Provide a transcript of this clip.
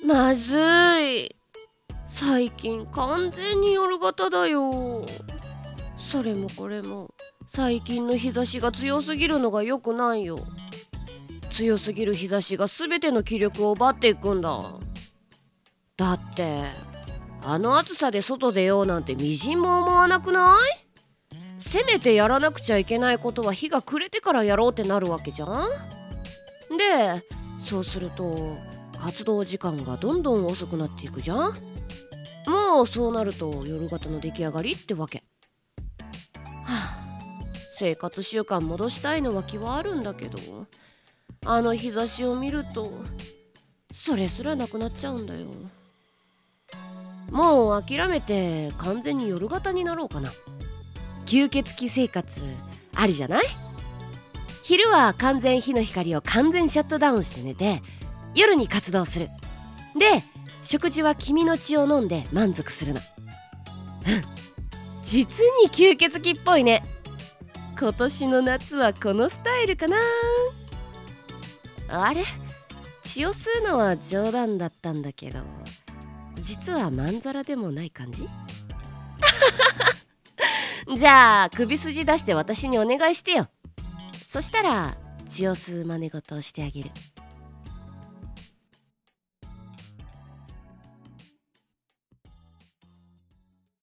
まずい。最近完全に夜型だよ。それもこれも最近の日差しが強すぎるのが良くないよ。強すぎる日差しが全ての気力を奪っていくんだ。だってあの暑さで外出ようなんてみじんも思わなくない？せめてやらなくちゃいけないことは日が暮れてからやろうってなるわけじゃん。でそうすると活動時間がどんどん遅くなっていくじゃん。もうそうなると夜型の出来上がりってわけ。生活習慣戻したいのは気はあるんだけど、あの日差しを見るとそれすらなくなっちゃうんだよ。もう諦めて完全に夜型になろうかな。吸血鬼生活ありじゃない？昼は完全日の光を完全シャットダウンして寝て、夜に活動する。で食事は君の血を飲んで満足するの。実に吸血鬼っぽいね。今年の夏はこのスタイルかな。あれ、血を吸うのは冗談だったんだけど、実はまんざらでもない感じ。じゃあ首筋出して私にお願いしてよ。そしたら血を吸う真似事をしてあげる。